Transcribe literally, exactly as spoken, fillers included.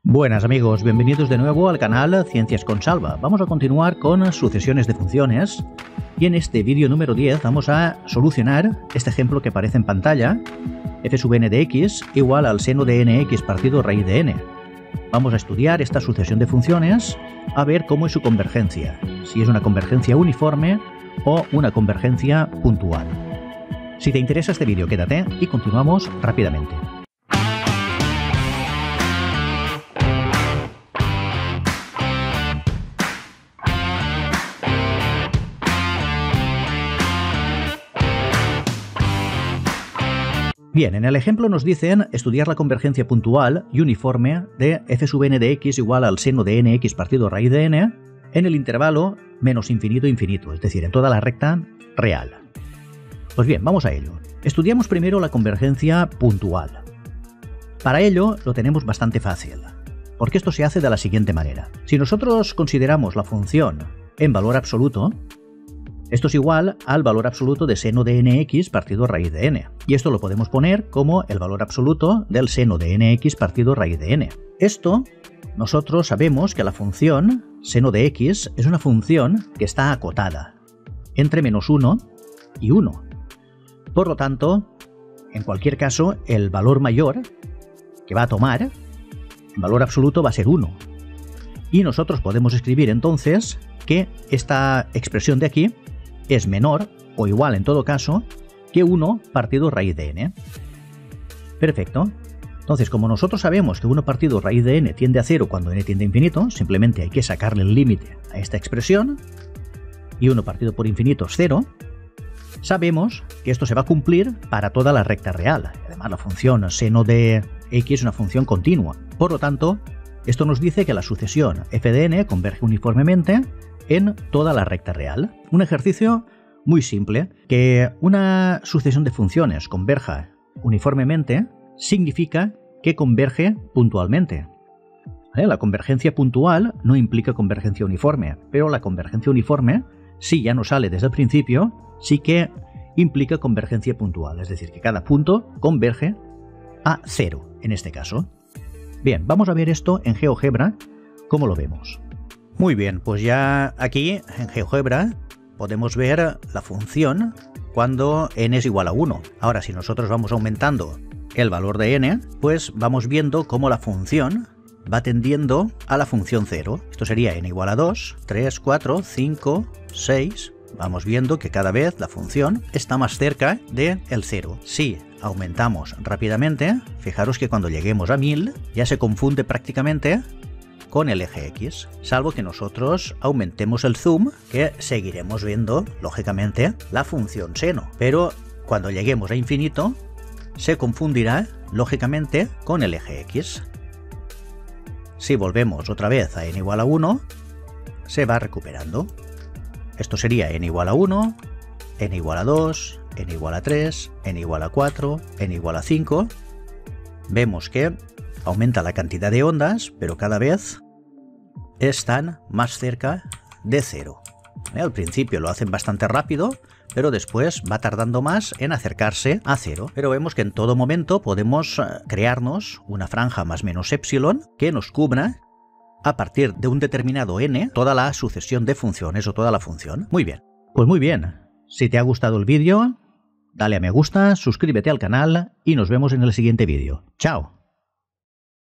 Buenas amigos, bienvenidos de nuevo al canal Ciencias con Salva. Vamos a continuar con sucesiones de funciones y en este vídeo número diez vamos a solucionar este ejemplo que aparece en pantalla, f sub n de x igual al seno de nx partido raíz de n. Vamos a estudiar esta sucesión de funciones a ver cómo es su convergencia, si es una convergencia uniforme o una convergencia puntual. Si te interesa este vídeo, quédate y continuamos rápidamente. Bien, en el ejemplo nos dicen estudiar la convergencia puntual y uniforme de f sub n de x igual al seno de nx partido raíz de n en el intervalo menos infinito infinito, es decir, en toda la recta real. Pues bien, vamos a ello. Estudiamos primero la convergencia puntual. Para ello lo tenemos bastante fácil, porque esto se hace de la siguiente manera. Si nosotros consideramos la función en valor absoluto, esto es igual al valor absoluto de seno de nx partido raíz de n. Y esto lo podemos poner como el valor absoluto del seno de nx partido raíz de n. Esto, nosotros sabemos que la función seno de x es una función que está acotada entre menos uno y uno. Por lo tanto, en cualquier caso, el valor mayor que va a tomar, en valor absoluto, va a ser uno. Y nosotros podemos escribir entonces que esta expresión de aquí es menor o igual en todo caso que uno partido raíz de n. Perfecto. Entonces, como nosotros sabemos que uno partido raíz de n tiende a cero cuando n tiende a infinito, simplemente hay que sacarle el límite a esta expresión y uno partido por infinito es cero, sabemos que esto se va a cumplir para toda la recta real. Además, la función seno de x es una función continua. Por lo tanto, esto nos dice que la sucesión f de n converge uniformemente en toda la recta real. Un ejercicio muy simple. Que una sucesión de funciones converja uniformemente significa que converge puntualmente. ¿Vale? La convergencia puntual no implica convergencia uniforme, pero la convergencia uniforme, si ya no sale desde el principio, sí que implica convergencia puntual, es decir, que cada punto converge a cero en este caso. Bien, vamos a ver esto en GeoGebra, ¿cómo lo vemos? Muy bien, pues ya aquí en GeoGebra podemos ver la función cuando n es igual a uno. Ahora, si nosotros vamos aumentando el valor de n, pues vamos viendo cómo la función va tendiendo a la función cero. Esto sería n igual a dos, tres, cuatro, cinco, seis. Vamos viendo que cada vez la función está más cerca del cero. Si aumentamos rápidamente, fijaros que cuando lleguemos a mil ya se confunde prácticamente con el eje X, salvo que nosotros aumentemos el zoom, que seguiremos viendo, lógicamente, la función seno. Pero cuando lleguemos a infinito, se confundirá, lógicamente, con el eje X. Si volvemos otra vez a n igual a uno, se va recuperando. Esto sería n igual a uno, n igual a dos, n igual a tres, n igual a cuatro, n igual a cinco. Vemos que aumenta la cantidad de ondas, pero cada vez están más cerca de cero. ¿Eh? Al principio lo hacen bastante rápido, pero después va tardando más en acercarse a cero. Pero vemos que en todo momento podemos crearnos una franja más menos epsilon que nos cubra a partir de un determinado n toda la sucesión de funciones o toda la función. Muy bien. Pues muy bien. Si te ha gustado el vídeo, dale a me gusta, suscríbete al canal y nos vemos en el siguiente vídeo. ¡Chao!